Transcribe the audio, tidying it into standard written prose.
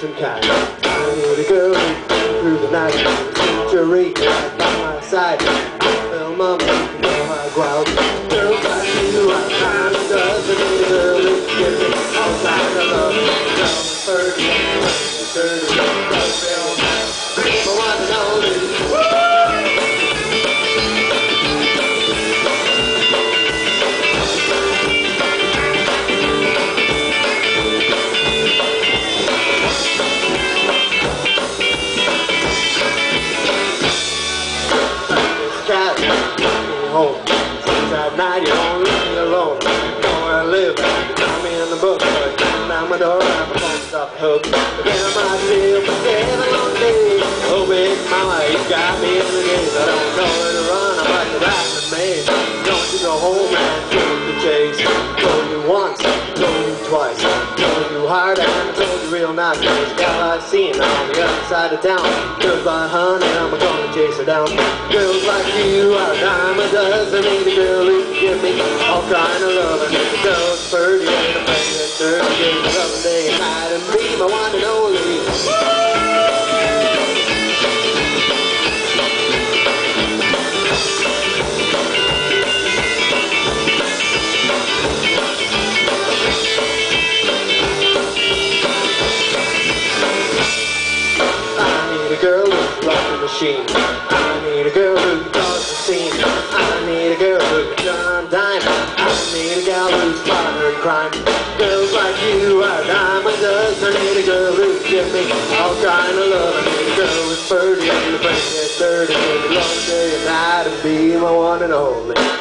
and kind. I need a girl who through the night, century right by my side. Well, mama, you know how I go out. Girls like you, I find a dozen. Need a girl who gives me all kinds of love. Girl, first, dirty, my one and only. Home. Since at night you don't leave me alone. Know where I live, got me in the book. Down my door, I'm a phone stop hook. But then I might feel for 7 long days. Oh big mama, you got me in the days. I don't know where to run, I'm like the rat in the maze. Don't you go home and take the chase. Told you once, told you twice. Told you hard and I told you real nice. This gal I seen on the other side of town. Girls like honey, I'm gonna chase her down. Girls like you are a dime a dozen. Need a girl who can give me all kind of love. I need a girl that's pretty and a friend that's dirty. Give me love day and night and be my one and only. Girl who's like a machine. I need a girl who can cause the scene. I need a girl who can turn on dime. I need a gal who's partner in crime. Girls like you are a dime a dozen. I need a girl who can give me all kind of love. I need a girl who's pretty and a friend that's dirty. Give me love day and night and be my one and only.